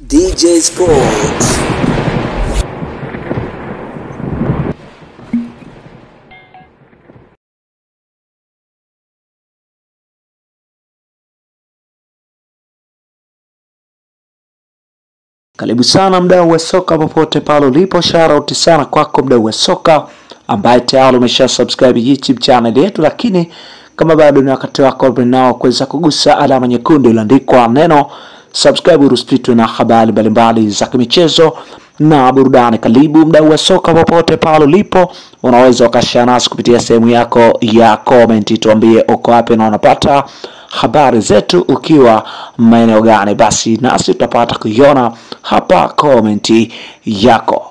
DJ Sports. Karibu sana mdau wa soka popote pale ulipo, shout sana kwako mdau wa soka ambaye tayari umesha subscribe YouTube channel yetu, lakini kama bado ni wakati wako nao kuweza kugusa alama nyekundu iliyoandikwa neno subscribe ruspitwe na habari mbalimbali za michezo na burudani. Karibu mdau wa soka popote pale ulipo, unaweza ukashare nasi kupitia sehemu yako ya comment, tuambie uko wapi na unapata habari zetu ukiwa maeneo gani, basi nasi tutapata kuiona hapa comment yako.